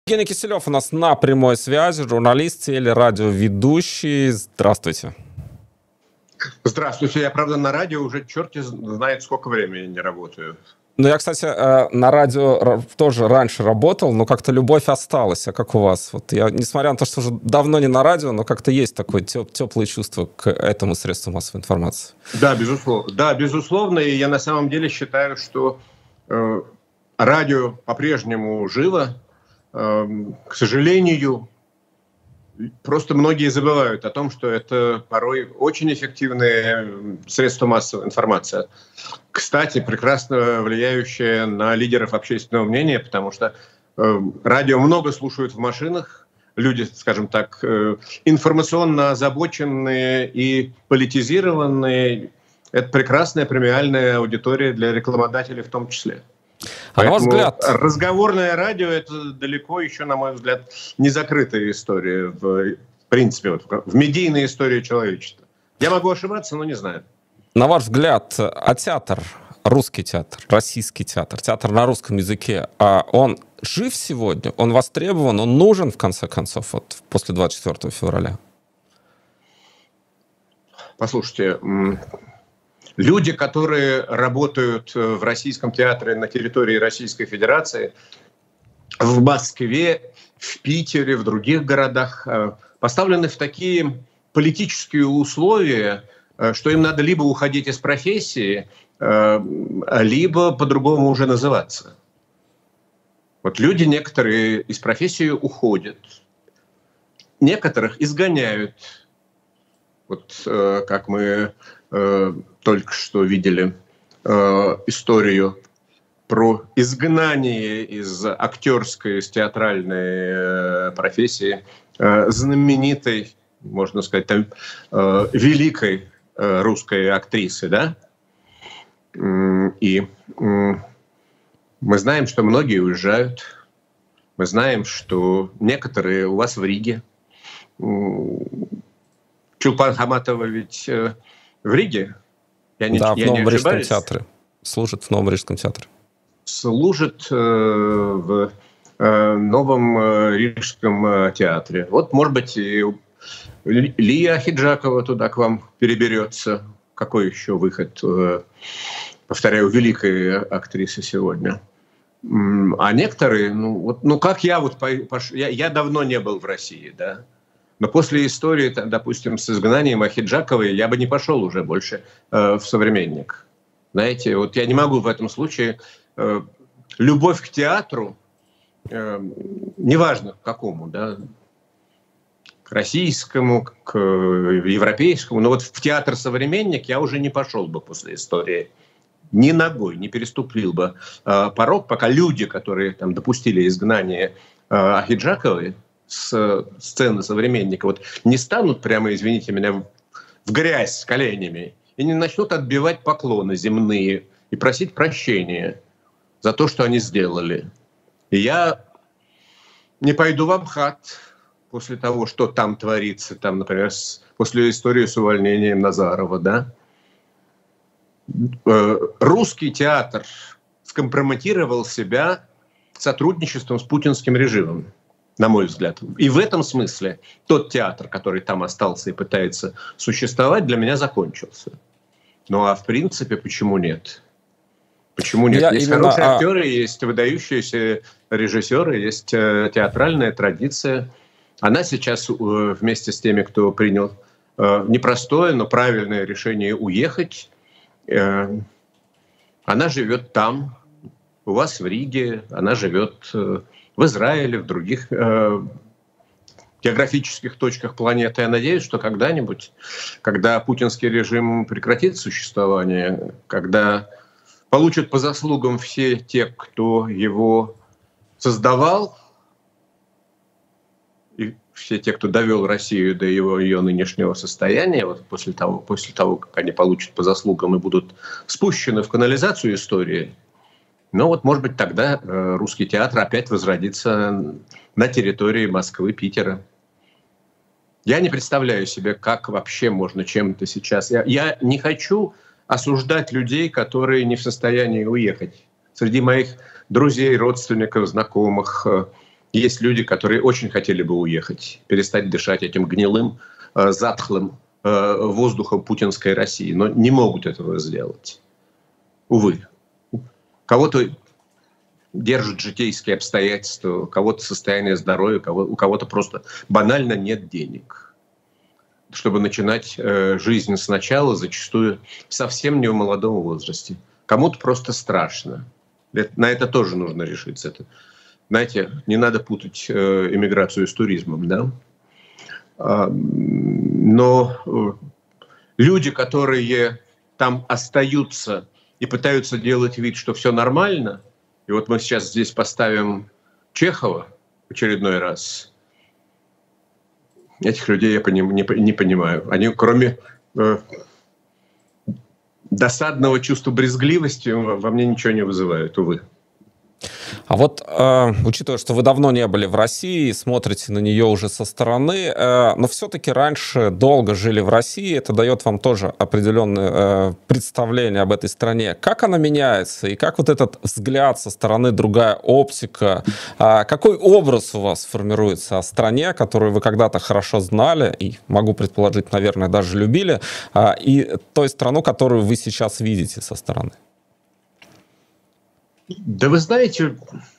Евгений Киселев у нас на прямой связи, журналист, телерадиоведущий. Здравствуйте. Здравствуйте. Я, правда, на радио уже черти знает, сколько времени не работаю. Ну, я, кстати, на радио тоже раньше работал, но как-то любовь осталась. А как у вас? Вот я, несмотря на то, что уже давно не на радио, но как-то есть такое теплое чувство к этому средству массовой информации. Да, безусловно. Да, безусловно. И я на самом деле считаю, что радио по-прежнему живо. К сожалению, просто многие забывают о том, что это порой очень эффективное средство массовой информации. Кстати, прекрасно влияющее на лидеров общественного мнения, потому что радио много слушают в машинах. Люди, скажем так, информационно озабоченные и политизированные. Это прекрасная премиальная аудитория для рекламодателей в том числе. А на ваш взгляд... Разговорное радио — это далеко еще, на мой взгляд, не закрытая история, в принципе, в медийной истории человечества. Я могу ошибаться, но не знаю. На ваш взгляд, а театр, русский театр, российский театр, театр на русском языке, он жив сегодня? Он востребован? Он нужен, в конце концов, вот, после 24 февраля? Послушайте... Люди, которые работают в российском театре на территории Российской Федерации, в Москве, в Питере, в других городах, поставлены в такие политические условия, что им надо либо уходить из профессии, либо по-другому уже называться. Вот люди некоторые из профессии уходят, некоторых изгоняют. Вот как мы только что видели историю про изгнание из актерской, из театральной профессии знаменитой, можно сказать, там, великой русской актрисы, да? И мы знаем, что многие уезжают. Мы знаем, что некоторые у вас в Риге. Чулпан Хаматова ведь в Риге? В Новом Рижском театре. Служит в Новом Рижском театре. Служит в Новом Рижском театре. Вот, может быть, и Лия Ахеджакова туда к вам переберется. Какой еще выход, повторяю, великой актрисы сегодня? А некоторые, как я давно не был в России, да? Но после истории, допустим, с изгнанием Ахеджаковой я бы не пошел уже больше в «Современник». Знаете, вот я не могу в этом случае... любовь к театру, неважно к какому, да, к российскому, к европейскому, но вот в театр «Современник» я уже не пошел бы после истории. Ни ногой не переступил бы порог, пока люди, которые там допустили изгнание Ахеджаковой с сцены «Современника», вот не станут прямо, извините меня, в грязь с коленями и не начнут отбивать поклоны земные и просить прощения за то, что они сделали. И я не пойду в МХАТ после того, что там творится, там, например, после истории с увольнением Назарова, да. Русский театр скомпрометировал себя сотрудничеством с путинским режимом, на мой взгляд. И в этом смысле тот театр, который там остался и пытается существовать, для меня закончился. Ну а в принципе, почему нет? Почему нет? Есть хорошие актеры, есть выдающиеся режиссеры, есть театральная традиция. Она сейчас вместе с теми, кто принял непростое, но правильное решение уехать, она живет там, у вас в Риге, она живет в Израиле, в других географических точках планеты. Я надеюсь, что когда-нибудь, когда путинский режим прекратит существование, когда получат по заслугам все те, кто его создавал, и все те, кто довел Россию до ее нынешнего состояния, вот после того, как они получат по заслугам и будут спущены в канализацию истории, но вот, может быть, тогда русский театр опять возродится на территории Москвы, Питера. Я не представляю себе, как вообще можно чем-то сейчас... Я не хочу осуждать людей, которые не в состоянии уехать. Среди моих друзей, родственников, знакомых Есть люди, которые очень хотели бы уехать, перестать дышать этим гнилым, затхлым воздухом путинской России, но не могут этого сделать. Увы. Кого-то держат житейские обстоятельства, у кого-то состояние здоровья, у кого-то просто банально нет денег, чтобы начинать жизнь сначала, зачастую совсем не в молодом возрасте. Кому-то просто страшно. На это тоже нужно решиться. Знаете, не надо путать иммиграцию с туризмом, да? Но люди, которые там остаются и пытаются делать вид, что все нормально, и вот мы сейчас здесь поставим Чехова в очередной раз, этих людей я не понимаю. Они, кроме досадного чувства брезгливости, во мне ничего не вызывают, увы. А вот, учитывая, что вы давно не были в России, смотрите на нее уже со стороны, но все-таки раньше долго жили в России, это дает вам тоже определенное представление об этой стране. Как она меняется, и как вот этот взгляд со стороны, другая оптика, какой образ у вас формируется о стране, которую вы когда-то хорошо знали, и, могу предположить, наверное, даже любили, и той страну, которую вы сейчас видите со стороны? Да вы знаете,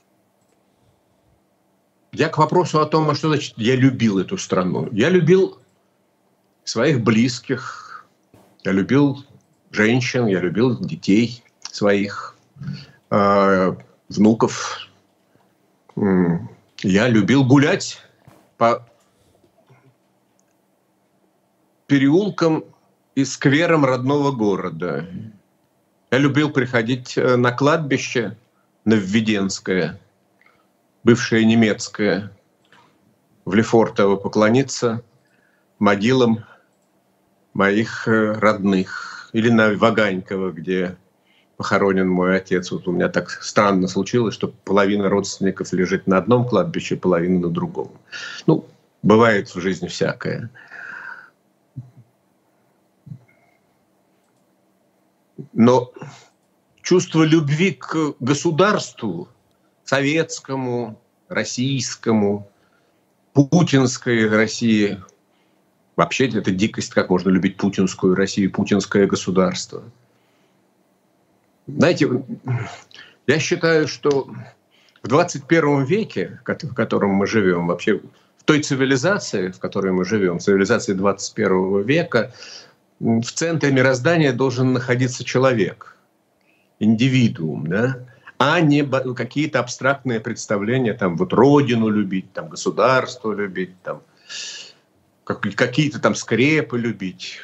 я к вопросу о том, что значит я любил эту страну. Я любил своих близких, я любил женщин, я любил детей своих, внуков. Я любил гулять по переулкам и скверам родного города. Я любил приходить на кладбище Нововведенское, бывшее немецкое, в Лефортово, поклониться могилам моих родных. Или на Ваганьково, где похоронен мой отец. Вот у меня так странно случилось, что половина родственников лежит на одном кладбище, половина на другом. Ну, бывает в жизни всякое. Но чувство любви к государству, советскому, российскому, путинской России, вообще это дикость, как можно любить путинскую Россию, путинское государство. Знаете, я считаю, что в 21 веке, в котором мы живем, вообще в той цивилизации, в которой мы живем, цивилизации 21 века, в центре мироздания должен находиться человек, индивидуум, да? А не какие-то абстрактные представления, там, вот родину любить, там, государство любить, там, какие-то там скрепы любить.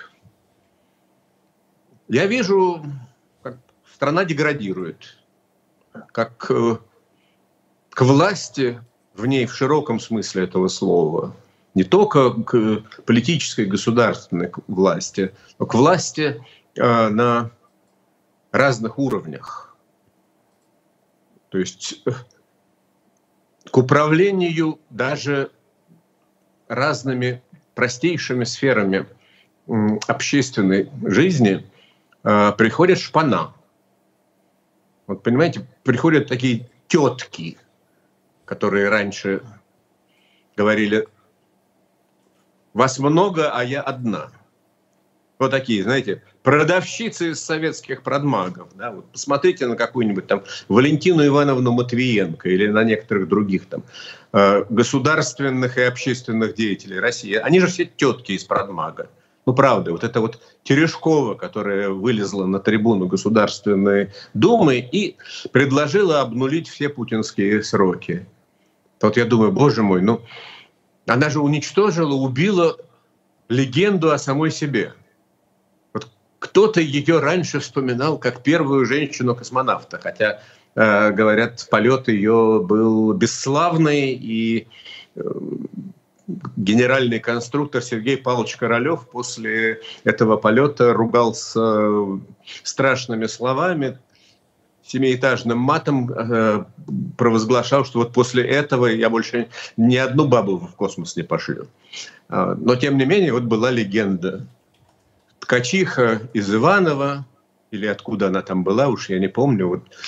Я вижу, как страна деградирует, как к власти в ней в широком смысле этого слова, не только к политической государственной власти, но к власти на разных уровнях. То есть к управлению даже разными простейшими сферами общественной жизни приходит шпана. Вот понимаете, приходят такие тетки, которые раньше говорили: «Вас много, а я одна». Вот такие, знаете, продавщицы из советских продмагов. Да? Вот посмотрите на какую-нибудь там Валентину Ивановну Матвиенко или на некоторых других там государственных и общественных деятелей России. Они же все тетки из продмага. Ну, правда, вот это вот Терешкова, которая вылезла на трибуну Государственной Думы и предложила обнулить все путинские сроки. Вот я думаю, боже мой, ну, она же уничтожила, убила легенду о самой себе. Вот кто-то ее раньше вспоминал как первую женщину-космонавта, хотя, говорят, полет ее был бесславный, и генеральный конструктор Сергей Павлович Королёв после этого полета ругался страшными словами, семиэтажным матом, провозглашал, что вот после этого я больше ни одну бабу в космос не пошлю. Но тем не менее, вот была легенда. Ткачиха из Иваново, или откуда она там была, уж я не помню, вот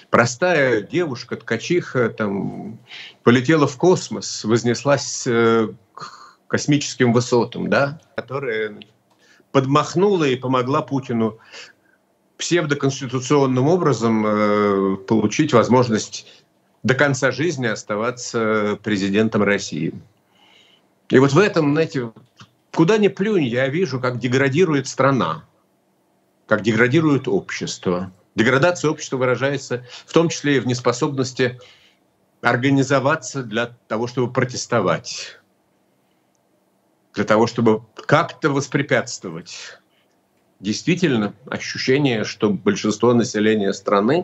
простая девушка, ткачиха, там, полетела в космос, вознеслась к космическим высотам, да, которая подмахнула и помогла Путину псевдоконституционным образом получить возможность до конца жизни оставаться президентом России. И вот в этом, знаете, куда ни плюнь, я вижу, как деградирует страна, как деградирует общество. Деградация общества выражается в том числе и в неспособности организоваться для того, чтобы протестовать, для того, чтобы как-то воспрепятствовать. Действительно, ощущение, что большинство населения страны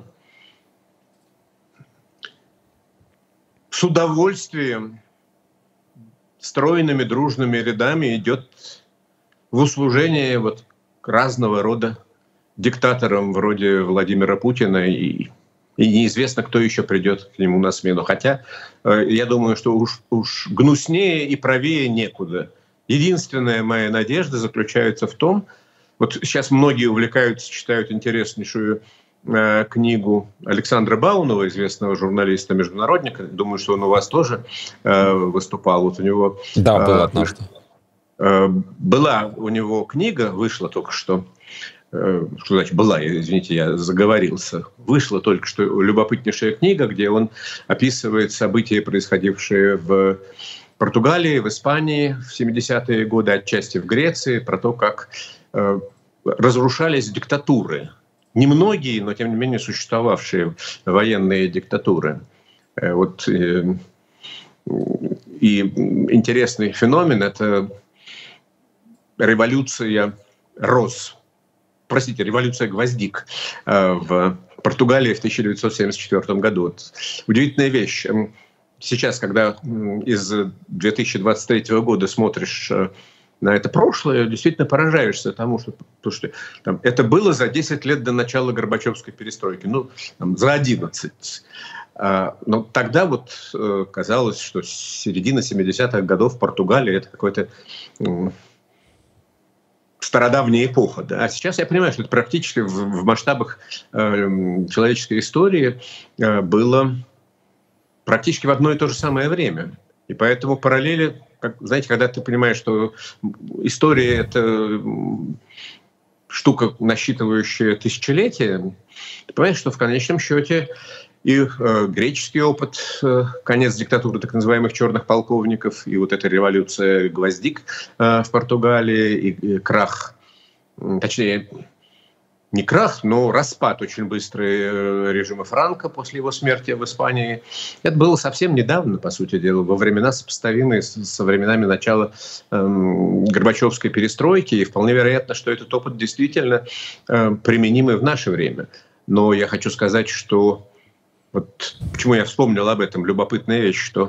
с удовольствием, стройными дружными рядами идет в услужение вот разного рода диктаторам вроде Владимира Путина, и неизвестно, кто еще придет к нему на смену. Хотя я думаю, что уж гнуснее и правее некуда. Единственная моя надежда заключается в том, вот сейчас многие увлекаются, читают интереснейшую книгу Александра Баунова, известного журналиста-международника. Думаю, что он у вас тоже выступал. Вот у него был однажды. Была у него книга, вышла только что. Что значит была? Извините, я заговорился. Вышла только что любопытнейшая книга, где он описывает события, происходившие в Португалии, в Испании в 70-е годы, отчасти в Греции, про то, как разрушались диктатуры. Немногие, но тем не менее существовавшие военные диктатуры. Вот, и интересный феномен — это революция революция гвоздик в Португалии в 1974 году. Вот удивительная вещь. Сейчас, когда из 2023 года смотришь на это прошлое, действительно поражаешься тому, что там, это было за 10 лет до начала Горбачевской перестройки, за 11. Но тогда вот казалось, что середина 70-х годов в Португалии — это какой-то стародавняя эпоха. Да? А сейчас я понимаю, что это практически в масштабах человеческой истории было практически в одно и то же самое время. И поэтому параллели, знаете, когда ты понимаешь, что история — это штука, насчитывающая тысячелетия, ты понимаешь, что в конечном счете и греческий опыт, конец диктатуры так называемых черных полковников, и вот эта революция гвоздик в Португалии, и крах, точнее, не крах, но распад очень быстрый режима Франко после его смерти в Испании. Это было совсем недавно, по сути дела, во времена, сопоставимые со временами начала Горбачевской перестройки. И вполне вероятно, что этот опыт действительно применим и в наше время. Но я хочу сказать, что вот почему я вспомнил об этом, любопытная вещь, что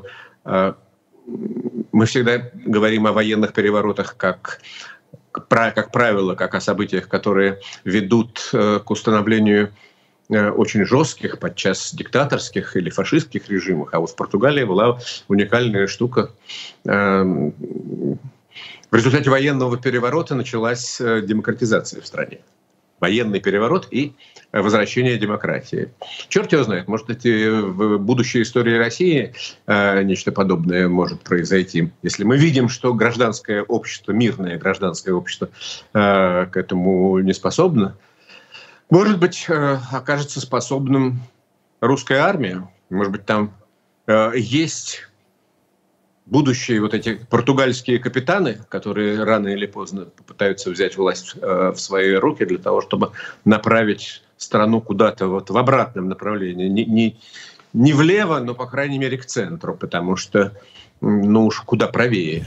мы всегда говорим о военных переворотах как правило, как о событиях, которые ведут к установлению очень жестких, подчас диктаторских или фашистских режимов. А вот в Португалии была уникальная штука. В результате военного переворота началась демократизация в стране. Военный переворот и возвращение демократии. Черт его знает, может быть, в будущей истории России нечто подобное может произойти. Если мы видим, что гражданское общество, мирное гражданское общество к этому не способно, может быть, окажется способным русская армия. Может быть, там есть будущие вот эти португальские капитаны, которые рано или поздно попытаются взять власть в свои руки для того, чтобы направить страну куда-то вот в обратном направлении. Не влево, но, по крайней мере, к центру, потому что, уж куда правее.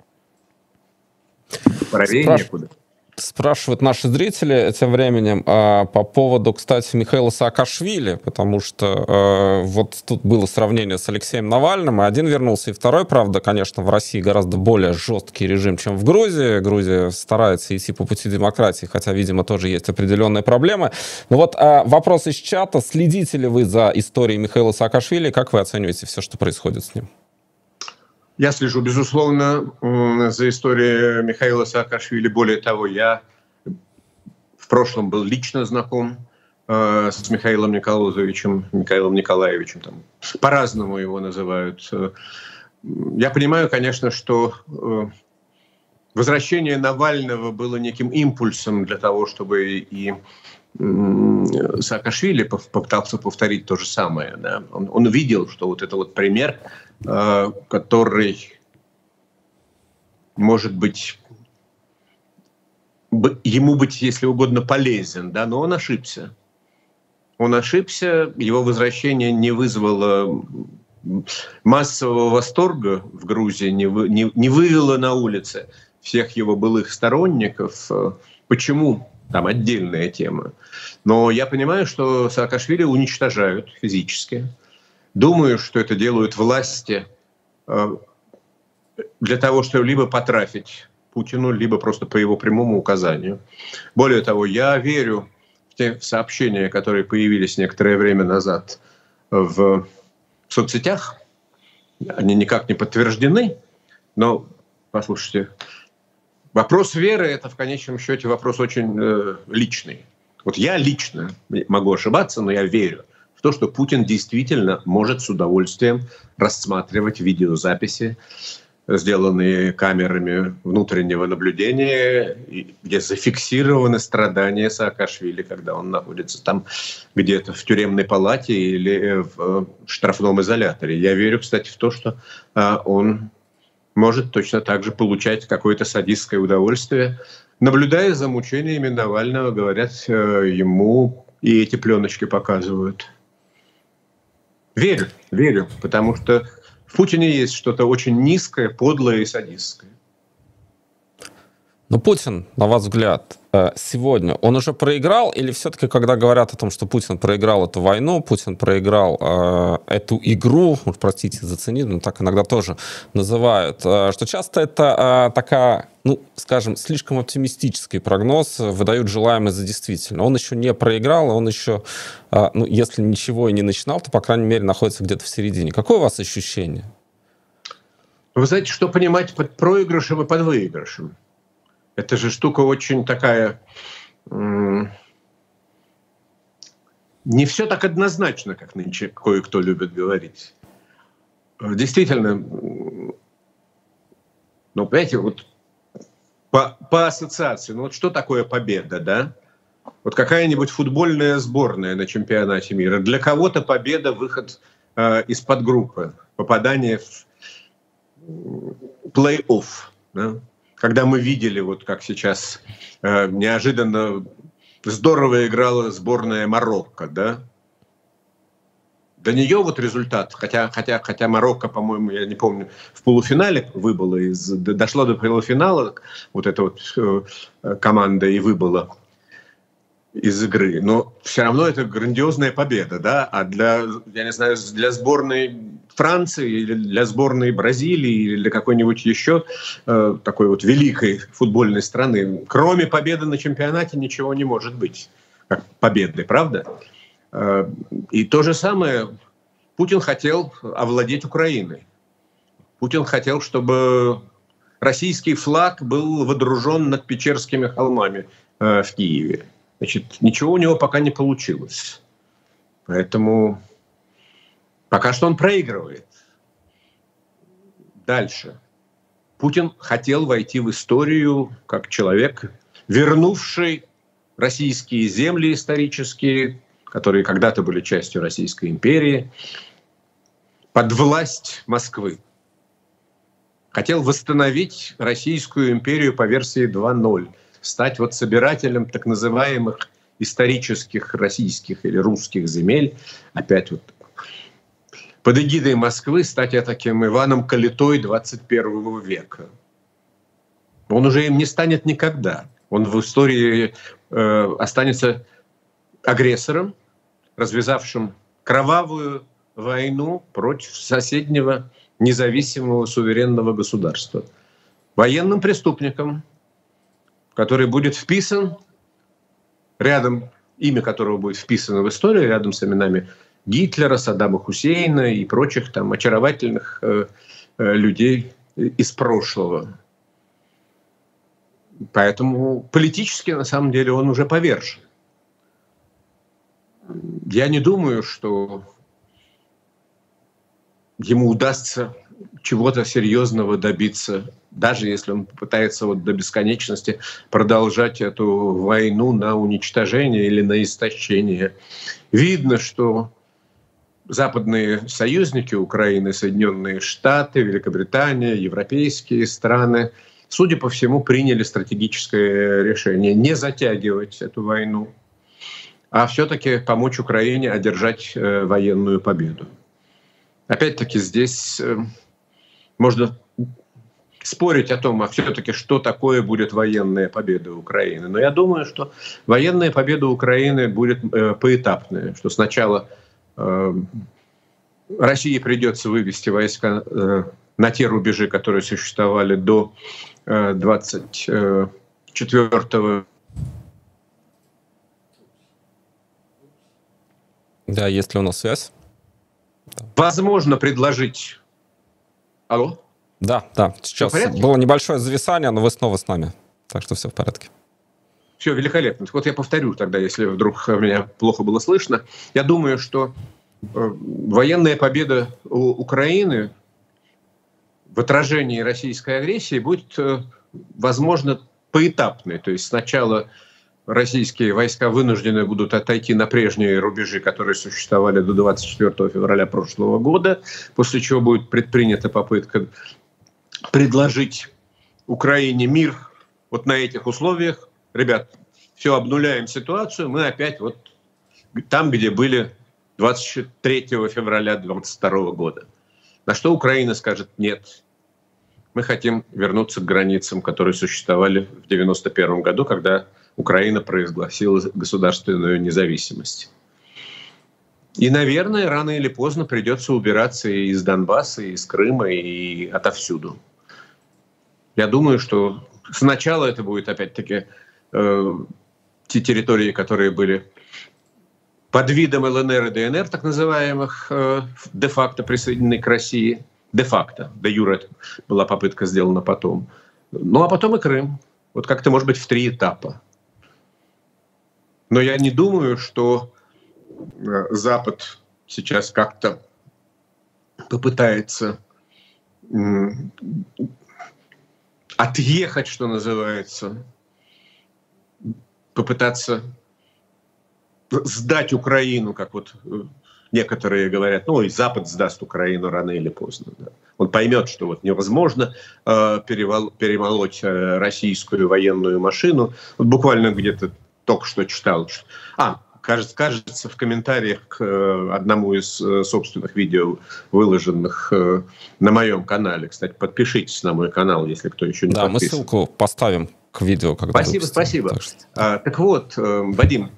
Правее некуда. Спрашивают наши зрители тем временем по поводу, кстати, Михаила Саакашвили, потому что вот тут было сравнение с Алексеем Навальным, и один вернулся, и второй, правда, конечно, в России гораздо более жесткий режим, чем в Грузии. Грузия старается идти по пути демократии, хотя, видимо, тоже есть определенные проблемы. Но вот вопрос из чата. Следите ли вы за историей Михаила Саакашвили? Как вы оцениваете все, что происходит с ним? Я слежу, безусловно, за историей Михаила Саакашвили. Более того, я в прошлом был лично знаком с Михаилом Николаевичем, там, по-разному его называют. Я понимаю, конечно, что возвращение Навального было неким импульсом для того, чтобы и Саакашвили попытался повторить то же самое. Да? Он увидел, что вот это вот пример, который может быть ему быть, если угодно, полезен, да? Но он ошибся. Он ошибся, его возвращение не вызвало массового восторга в Грузии, не вывело на улицы всех его былых сторонников. Почему? Там отдельная тема. Но я понимаю, что Саакашвили уничтожают физически. Думаю, что это делают власти для того, чтобы либо потрафить Путину, либо просто по его прямому указанию. Более того, я верю в те сообщения, которые появились некоторое время назад в соцсетях. Они никак не подтверждены, но, послушайте, вопрос веры – это в конечном счете вопрос очень личный. Вот я лично могу ошибаться, но я верю в то, что Путин действительно может с удовольствием рассматривать видеозаписи, сделанные камерами внутреннего наблюдения, где зафиксированы страдания Саакашвили, когда он находится там где-то в тюремной палате или в штрафном изоляторе. Я верю, кстати, в то, что он может точно так же получать какое-то садистское удовольствие, наблюдая за мучениями Навального, говорят ему, и эти пленочки показывают. Верю, потому что в Путине есть что-то очень низкое, подлое и садистское. Но Путин, на ваш взгляд, сегодня, он уже проиграл? Или все-таки, когда говорят о том, что Путин проиграл эту войну, Путин проиграл эту игру, уж простите за цинизм, так иногда тоже называют, что часто это такая, ну, скажем, слишком оптимистический прогноз, выдают желаемое за действительное. Он еще не проиграл, он еще, ну, если ничего и не начинал, то, по крайней мере, находится где-то в середине. Какое у вас ощущение? Вы знаете, что понимать под проигрышем и под выигрышем? Это же штука очень такая... Не все так однозначно, как нынче кое-кто любит говорить. Действительно, ну, понимаете, вот по ассоциации, ну вот что такое победа, да? Вот какая-нибудь футбольная сборная на чемпионате мира. Для кого-то победа — выход из подгруппы, попадание в плей-офф, да? Когда мы видели, вот как сейчас неожиданно здорово играла сборная Марокко, да? Для нее вот результат, хотя Марокко, по-моему, я не помню, в полуфинале выбыла, дошла до полуфинала, вот эта вот команда и выбыла из игры, но все равно это грандиозная победа, да? А для сборной Франции или для сборной Бразилии или для какой-нибудь еще такой вот великой футбольной страны, кроме победы на чемпионате ничего не может быть, как победы, правда? И то же самое Путин хотел овладеть Украиной. Путин хотел, чтобы российский флаг был водружен над Печерскими холмами в Киеве. Значит, ничего у него пока не получилось. Поэтому пока что он проигрывает. Дальше. Путин хотел войти в историю как человек, вернувший российские земли исторические, которые когда-то были частью Российской империи, под власть Москвы. Хотел восстановить Российскую империю по версии 2.0. Стать вот собирателем так называемых исторических российских или русских земель, опять вот под эгидой Москвы, стать таким Иваном Калитой 21 века. Он уже им не станет никогда. Он в истории останется агрессором, развязавшим кровавую войну против соседнего независимого суверенного государства. Военным преступником, который будет вписан рядом, имя которого будет вписано в историю, рядом с именами Гитлера, Саддама Хусейна и прочих там очаровательных людей из прошлого. Поэтому политически, на самом деле, он уже повержен. Я не думаю, что ему удастся чего-то серьезного добиться, даже если он попытается вот до бесконечности продолжать эту войну на уничтожение или на истощение. Видно, что западные союзники Украины, Соединенные Штаты, Великобритания, европейские страны, судя по всему, приняли стратегическое решение не затягивать эту войну, а все-таки помочь Украине одержать военную победу. Опять-таки здесь можно спорить о том, а все-таки что такое будет военная победа Украины. Но я думаю, что военная победа Украины будет поэтапная, что сначала России придется вывести войска на те рубежи, которые существовали до 24-го. Да, есть ли у нас связь? Возможно, предложить... Алло? Да, сейчас было небольшое зависание, но вы снова с нами, так что все в порядке. Все великолепно. Вот я повторю тогда, если вдруг меня плохо было слышно. Я думаю, что военная победа Украины в отражении российской агрессии будет, возможно, поэтапной. То есть сначала российские войска вынуждены будут отойти на прежние рубежи, которые существовали до 24 февраля прошлого года, после чего будет предпринята попытка предложить Украине мир вот на этих условиях. Ребят, все, обнуляем ситуацию, мы опять вот там, где были 23 февраля 2022 года. На что Украина скажет: нет, мы хотим вернуться к границам, которые существовали в 1991 году, когда Украина провозгласила государственную независимость. И, наверное, рано или поздно придется убираться и из Донбасса, и из Крыма, и отовсюду. Я думаю, что сначала это будет, опять-таки, те территории, которые были под видом ЛНР и ДНР, так называемых, де-факто присоединены к России. Де-факто, де-юре была попытка сделана потом. Ну, а потом и Крым. Вот как-то, может быть, в 3 этапа. Но я не думаю, что Запад сейчас как-то попытается отъехать, что называется, попытаться сдать Украину, как вот некоторые говорят, ну и Запад сдаст Украину рано или поздно. Да. Он поймет, что вот невозможно перемолоть российскую военную машину. Вот буквально где-то только что читал. Кажется, в комментариях к одному из собственных видео, выложенных на моем канале. Кстати, подпишитесь на мой канал, если кто еще не подписан. Да, мы ссылку поставим к видео. Когда Спасибо. Так вот, Вадим,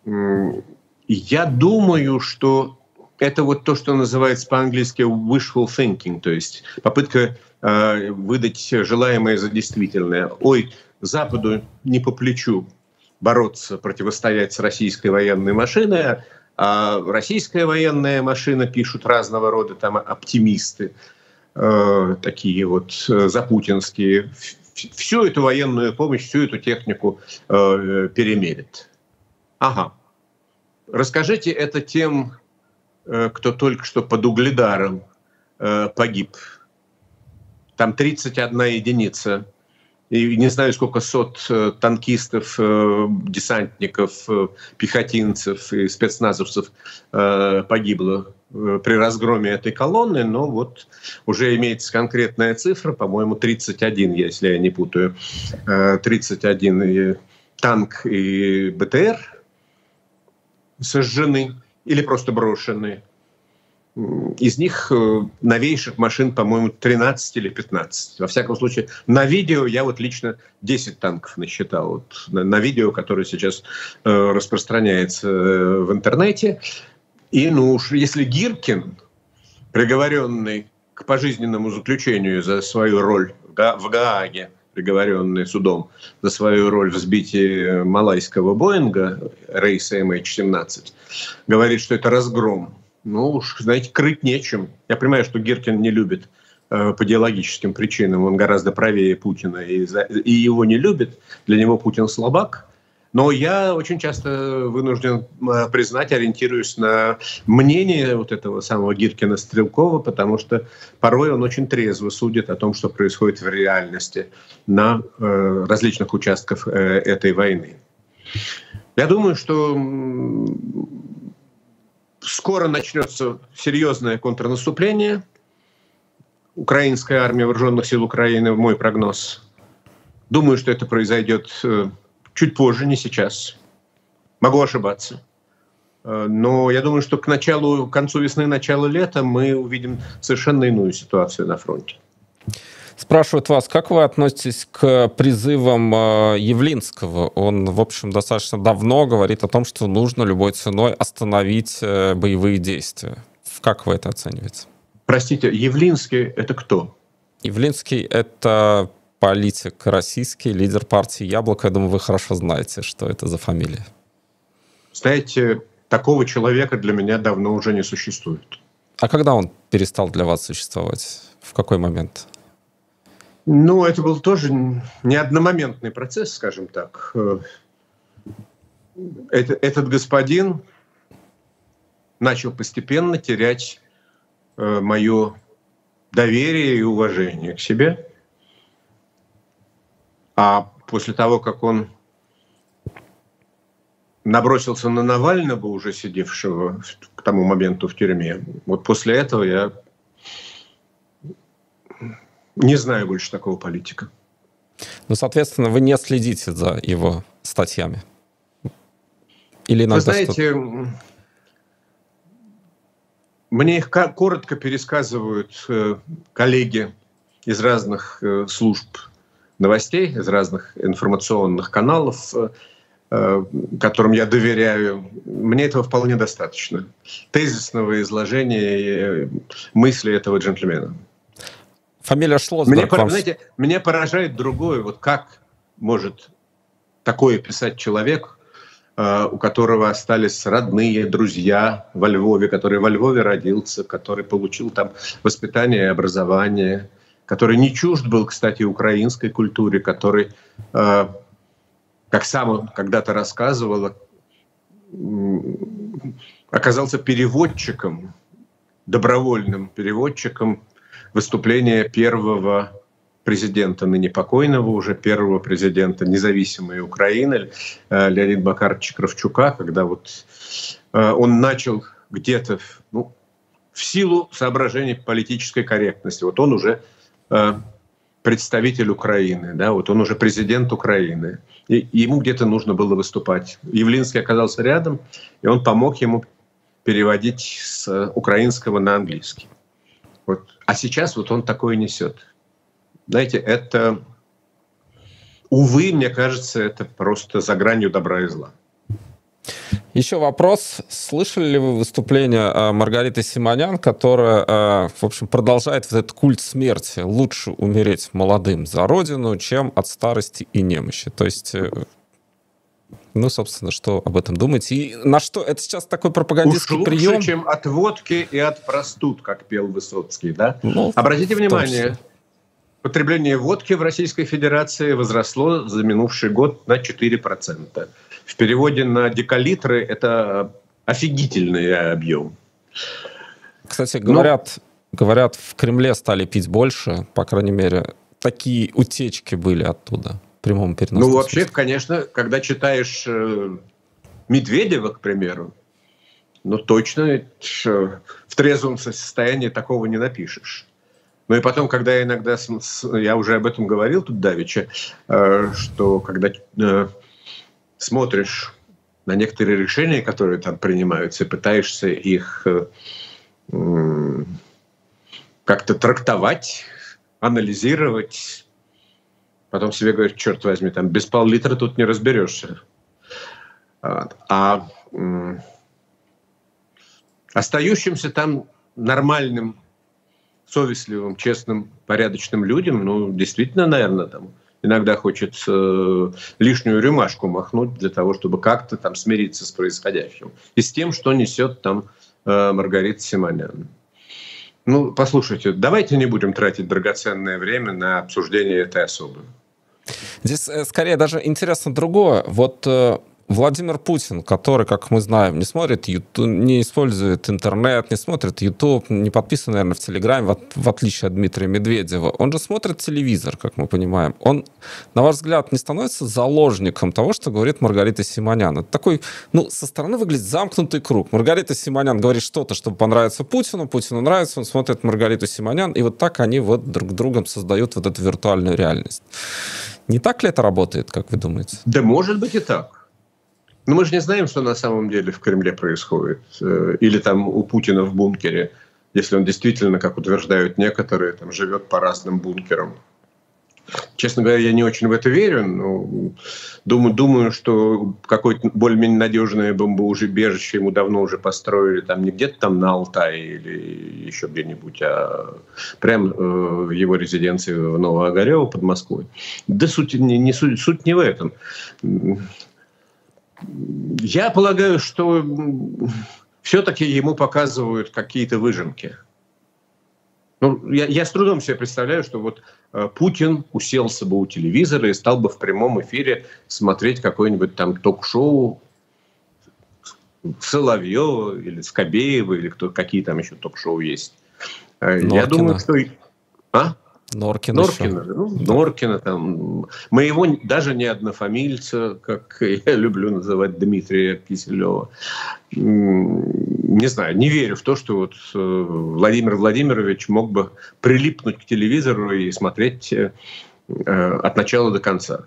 я думаю, что это вот то, что называется по-английски wishful thinking, то есть попытка выдать желаемое за действительное. Ой, Западу не по плечу бороться, противостоять с российской военной машиной, а российская военная машина, пишут разного рода там оптимисты, такие вот запутинские, всю эту военную помощь, всю эту технику перемерит. Ага. Расскажите это тем, кто только что под Угледаром погиб. Там 31 единица. И не знаю, сколько сот танкистов, десантников, пехотинцев и спецназовцев погибло при разгроме этой колонны, но вот уже имеется конкретная цифра, по-моему, 31, если я не путаю, 31 и танк и БТР сожжены или просто брошены. Из них новейших машин, по-моему, 13 или 15. Во всяком случае, на видео я вот лично 10 танков насчитал. Вот, на видео, которое сейчас распространяется в интернете. И ну уж если Гиркин, приговоренный к пожизненному заключению за свою роль в Гааге, приговоренный судом за свою роль в сбитии малайского Боинга рейса MH17, говорит, что это разгром. Ну уж, знаете, крыть нечем. Я понимаю, что Гиркин не любит по идеологическим причинам. Он гораздо правее Путина и его не любит. Для него Путин слабак. Но я очень часто вынужден признать, ориентируюсь на мнение вот этого самого Гиркина-Стрелкова, потому что порой он очень трезво судит о том, что происходит в реальности на различных участках этой войны. Я думаю, что скоро начнется серьезное контрнаступление. Украинская армия вооруженных сил Украины, мой прогноз. Думаю, что это произойдет чуть позже, не сейчас. Могу ошибаться. Но я думаю, что к концу весны, началу лета мы увидим совершенно иную ситуацию на фронте. Спрашивают вас, как вы относитесь к призывам Явлинского? Он, в общем, достаточно давно говорит о том, что нужно любой ценой остановить боевые действия. Как вы это оцениваете? Простите, Явлинский — это кто? Явлинский — это политик российский, лидер партии «Яблоко». Я думаю, вы хорошо знаете, что это за фамилия. Знаете, такого человека для меня давно уже не существует. А когда он перестал для вас существовать? В какой момент? Ну, это был тоже не одномоментный процесс, скажем так. Этот господин начал постепенно терять мое доверие и уважение к себе. А после того, как он набросился на Навального, уже сидевшего к тому моменту в тюрьме, вот после этого я не знаю больше такого политика. Ну, соответственно, вы не следите за его статьями? Или иногда вы знаете, мне их коротко пересказывают коллеги из разных служб новостей, из разных информационных каналов, которым я доверяю. Мне этого вполне достаточно. Тезисного изложения мысли этого джентльмена. Фамилия Шлосберг. Знаете, меня поражает другое. Вот как может такое писать человек, у которого остались родные, друзья во Львове, который во Львове родился, который получил там воспитание и образование, который не чужд был, кстати, украинской культуре, который, как сам он когда-то рассказывал, оказался переводчиком, добровольным переводчиком выступления первого президента, ныне покойного уже первого президента независимой Украины Леонида Макаровича Кравчука, когда вот он начал где-то, в силу соображений политической корректности, вот он уже представитель Украины, да, вот он уже президент Украины, и ему где-то нужно было выступать. Явлинский оказался рядом, и он помог ему переводить с украинского на английский. Вот. А сейчас вот он такое несет. Знаете, это, увы, мне кажется, это просто за гранью добра и зла. Еще вопрос. Слышали ли вы выступление Маргариты Симонян, которая, в общем, продолжает вот этот культ смерти? Лучше умереть молодым за родину, чем от старости и немощи. То есть, собственно, что об этом думаете? И на что? Это сейчас такой пропагандистский прием? Лучше, чем от водки и от простуд, как пел Высоцкий, да? Обратите внимание, потребление водки в Российской Федерации возросло за минувший год на 4%. В переводе на декалитры это офигительный объем. Кстати, говорят, в Кремле стали пить больше, по крайней мере, такие утечки были оттуда, в прямом переносном вообще, конечно, когда читаешь Медведева, к примеру, точно в трезвом состоянии такого не напишешь. Ну и потом, когда я уже об этом говорил тут давеча, что когда смотришь на некоторые решения, которые там принимаются, и пытаешься их как-то трактовать, анализировать, потом себе говоришь, черт возьми, там без пол-литра тут не разберешься. А остающимся там нормальным, совестливым, честным, порядочным людям, действительно, наверное, там иногда хочется лишнюю рюмашку махнуть для того, чтобы как-то там смириться с происходящим. И с тем, что несет там Маргарита Симонян. Послушайте, давайте не будем тратить драгоценное время на обсуждение этой особы. Здесь скорее даже интересно другое. Вот Владимир Путин, который, как мы знаем, не смотрит YouTube, не использует интернет, не смотрит YouTube, не подписан, наверное, в Телеграме, в отличие от Дмитрия Медведева, он же смотрит телевизор, как мы понимаем. Он, на ваш взгляд, не становится заложником того, что говорит Маргарита Симонян? Это такой, со стороны выглядит замкнутый круг. Маргарита Симонян говорит что-то, чтобы понравиться Путину, Путину нравится, он смотрит Маргариту Симонян, и вот так они вот друг другом создают вот эту виртуальную реальность. Не так ли это работает, как вы думаете? Да, может быть и так. Но мы же не знаем, что на самом деле в Кремле происходит. Или там у Путина в бункере, если он действительно, как утверждают некоторые, там живет по разным бункерам. Честно говоря, я не очень в это верю, но думаю, что какое-то более-менее надежное бомбоубежище ему давно уже построили, там не где-то там на Алтае или еще где-нибудь, а прямо в его резиденции в Новоогарево под Москвой. Да суть не в этом. Я полагаю, что все-таки ему показывают какие-то выжимки. Я с трудом себе представляю, что вот Путин уселся бы у телевизора и стал бы в прямом эфире смотреть какое-нибудь там ток-шоу Соловьева или Скобеева, или какие там еще ток-шоу есть. Норкина. Я думаю, что... Норкина. Норкина там. Моего даже не однофамильца, как я люблю называть Дмитрия Киселева. Не знаю, не верю в то, что вот Владимир Владимирович мог бы прилипнуть к телевизору и смотреть от начала до конца.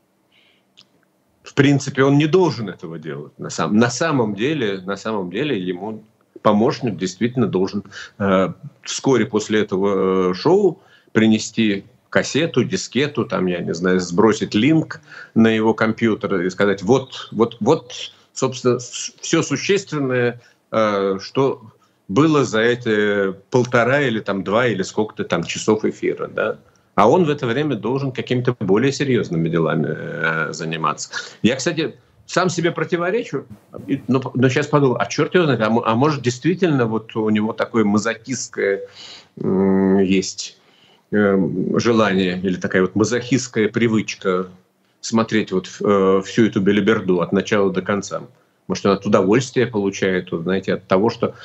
В принципе, он не должен этого делать. На самом деле ему помощник действительно должен вскоре после этого шоу принести кассету, дискету, там, я не знаю, сбросить линк на его компьютер и сказать, вот, собственно, все существенное, что было за эти 1,5 или там 2 или сколько-то там часов эфира, да. А он в это время должен какими-то более серьезными делами заниматься. Я, кстати, сам себе противоречу, но сейчас подумал, черт его знает, а может действительно вот у него такое мазохистское есть желание или такая вот мазохистская привычка смотреть вот всю эту белиберду от начала до конца. Может, он от удовольствия получает, вот, знаете, от того, что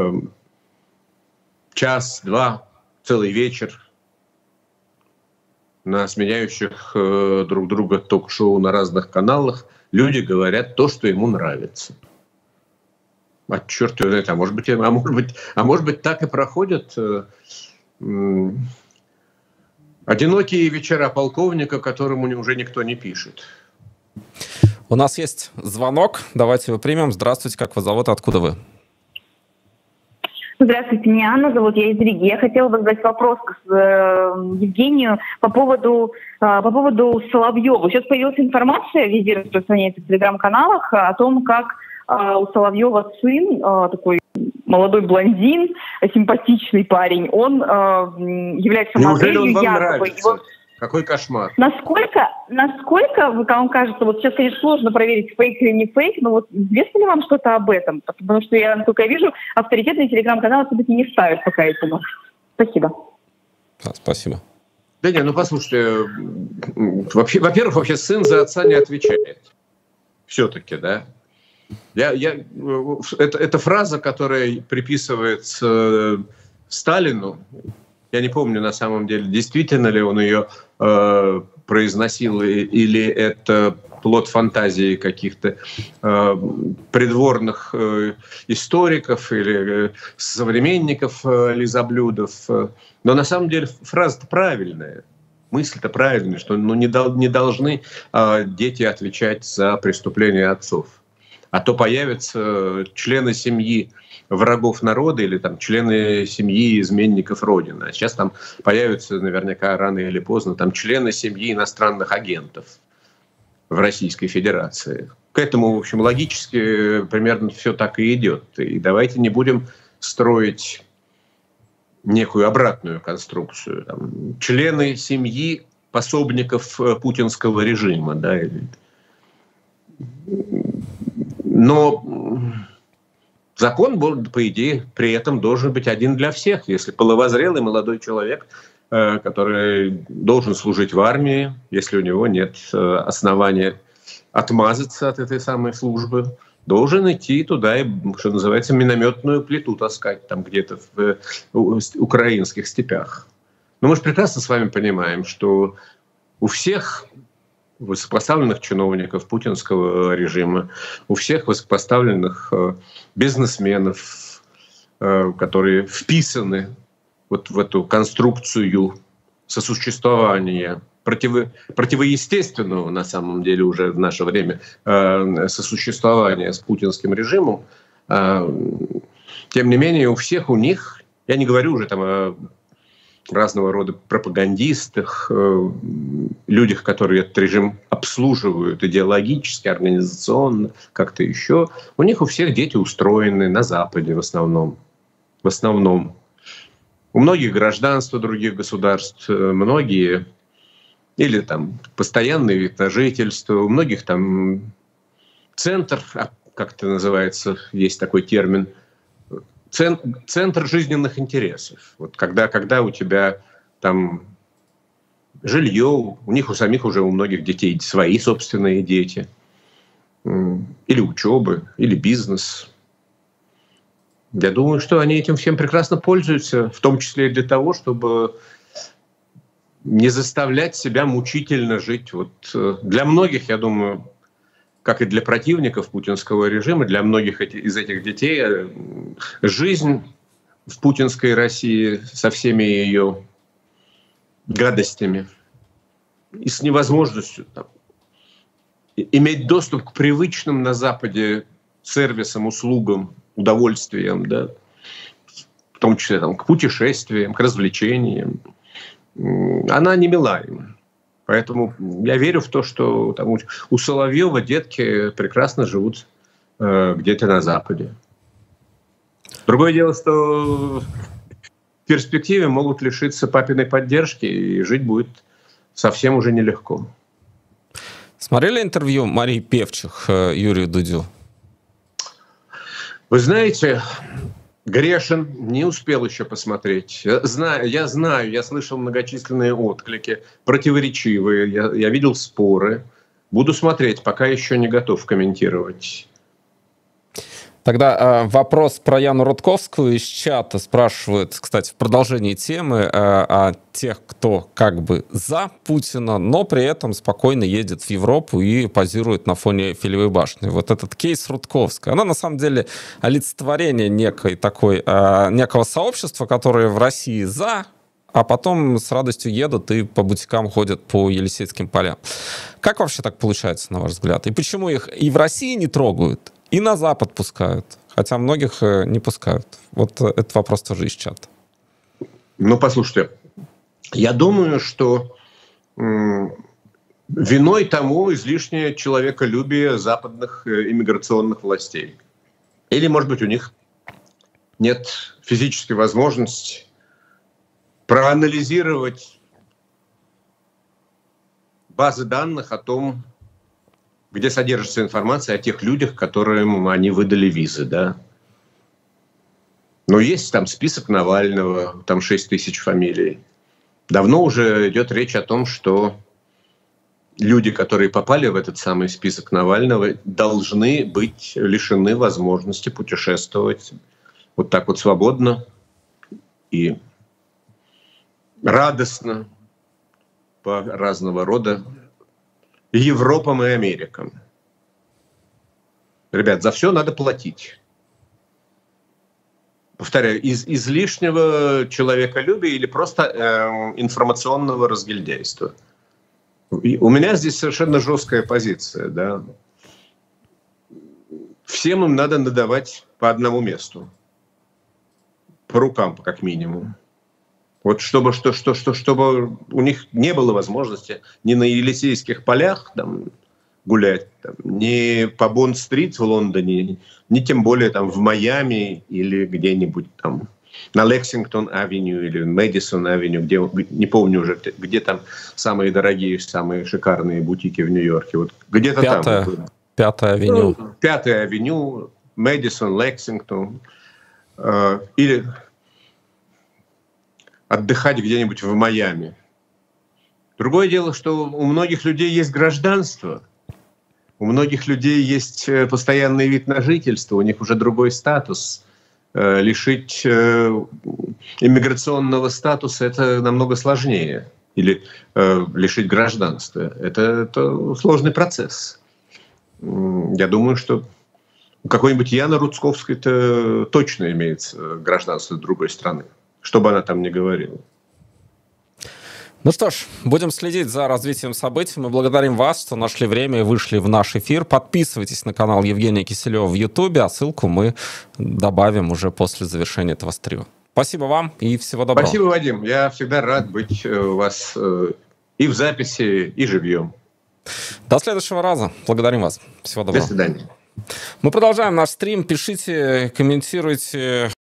час, два, целый вечер на сменяющих друг друга ток-шоу на разных каналах люди говорят то, что ему нравится. Черт его знает, а может быть, так и проходят одинокие вечера полковника, которому уже никто не пишет. У нас есть звонок. Давайте его примем. Здравствуйте, как вас зовут, откуда вы? Здравствуйте, меня Анна зовут, я из Риги. Я хотела бы задать вопрос к Евгению по поводу Соловьева. Сейчас появилась информация, везде распространяется в телеграм-каналах, о том, как у Соловьева сын, такой молодой блондин, симпатичный парень, он является моделью якобы. Какой кошмар. Насколько вам кажется, вот сейчас, конечно, сложно проверить, фейк или не фейк, но вот известно ли вам что-то об этом? Потому что я, насколько я вижу, авторитетные телеграм-каналы все-таки не ставят пока этому. Спасибо. Спасибо. Да не, послушайте, во-первых, вообще сын за отца не отвечает. Все-таки, да. Это фраза, которая приписывается Сталину. Я не помню на самом деле, действительно ли он ее произносил, или это плод фантазии каких-то придворных историков или современников лизоблюдов. Но на самом деле фраза-то правильная. Мысль-то правильная, что не должны дети отвечать за преступления отцов. А то появятся члены семьи врагов народа или там члены семьи изменников Родины. А сейчас там появятся наверняка рано или поздно там члены семьи иностранных агентов в Российской Федерации. К этому, в общем, логически примерно все так и идет. И давайте не будем строить некую обратную конструкцию. Там, члены семьи пособников путинского режима, да, но закон, по идее, при этом должен быть один для всех. Если половозрелый молодой человек который должен служить в армии, если у него нет основания отмазаться от этой самой службы, должен идти туда и, что называется, минометную плиту таскать там где-то в украинских степях. Но мы же прекрасно с вами понимаем, что у всех высокопоставленных чиновников путинского режима, у всех высокопоставленных бизнесменов, которые вписаны вот в эту конструкцию сосуществования противоестественного, на самом деле, уже в наше время сосуществования с путинским режимом, тем не менее у всех у них, я не говорю уже там о разного рода пропагандистах, людях, которые этот режим обслуживают идеологически, организационно, как-то еще. У них у всех дети устроены на Западе в основном. В основном. У многих гражданство других государств, многие или там постоянный вид на жительство, у многих там центр, как это называется, есть такой термин, центр жизненных интересов. Вот когда у тебя там жилье, у них у самих уже у многих детей свои собственные дети, или учебы, или бизнес. Я думаю, что они этим всем прекрасно пользуются, в том числе и для того, чтобы не заставлять себя мучительно жить. Вот для многих, я думаю, как и для противников путинского режима, для многих из этих детей жизнь в путинской России со всеми ее гадостями и с невозможностью там, иметь доступ к привычным на Западе сервисам, услугам, удовольствиям, да, в том числе там, к путешествиям, к развлечениям, она не мила им. Поэтому я верю в то, что там, у Соловьева детки прекрасно живут где-то на Западе. Другое дело, что в перспективе могут лишиться папиной поддержки, и жить будет совсем уже нелегко. Смотрели интервью Марии Певчих Юрию Дудю? Вы знаете, грешен, не успел еще посмотреть. Я знаю, я слышал многочисленные отклики, противоречивые, я видел споры. Буду смотреть, пока еще не готов комментировать. Тогда вопрос про Яну Рудковскую из чата спрашивают, кстати, в продолжении темы о тех, кто как бы за Путина, но при этом спокойно едет в Европу и позирует на фоне Эйфелевой башни. Вот этот кейс Рудковской, она на самом деле олицетворение некого сообщества, которое в России за, а потом с радостью едут и по бутикам ходят по Елисейским полям. Как вообще так получается, на ваш взгляд? И почему их и в России не трогают, и на Запад пускают, хотя многих не пускают? Вот этот вопрос тоже из чата. Ну, послушайте, я думаю, что виной тому излишнее человеколюбие западных иммиграционных властей. Или, может быть, у них нет физической возможности проанализировать базы данных о том, где содержится информация о тех людях, которым они выдали визы, да. Но есть там список Навального, там 6 тысяч фамилий. Давно уже идет речь о том, что люди, которые попали в этот самый список Навального, должны быть лишены возможности путешествовать вот так вот свободно и радостно по разного рода Европам и Америкам. Ребят, за все надо платить. Повторяю, из излишнего человеколюбия или просто информационного разгильдяйства. У меня здесь совершенно жесткая позиция. Да? Всем им надо надавать по одному месту. По рукам, как минимум. Вот чтобы у них не было возможности ни на Елисейских полях там, гулять, там, ни по Бонд-стрит в Лондоне, ни тем более там, в Майами или где-нибудь там на Лексингтон-авеню или Мэдисон-авеню, где, не помню уже, где там самые дорогие, самые шикарные бутики в Нью-Йорке. Вот где-то там. Пятая авеню. Пятая авеню, Мэдисон, Лексингтон. Или отдыхать где-нибудь в Майами. Другое дело, что у многих людей есть гражданство, у многих людей есть постоянный вид на жительство, у них уже другой статус. Лишить иммиграционного статуса – это намного сложнее. Или лишить гражданства. Это сложный процесс. Я думаю, что у какой-нибудь Яны Рудковской-то точно имеется гражданство другой страны, что бы она там ни говорила. Ну что ж, будем следить за развитием событий. Мы благодарим вас, что нашли время и вышли в наш эфир. Подписывайтесь на канал Евгения Киселева в Ютубе, а ссылку мы добавим уже после завершения этого стрима. Спасибо вам и всего доброго. Спасибо, Вадим. Я всегда рад быть у вас и в записи, и живьем. До следующего раза. Благодарим вас. Всего доброго. До свидания. Мы продолжаем наш стрим. Пишите, комментируйте.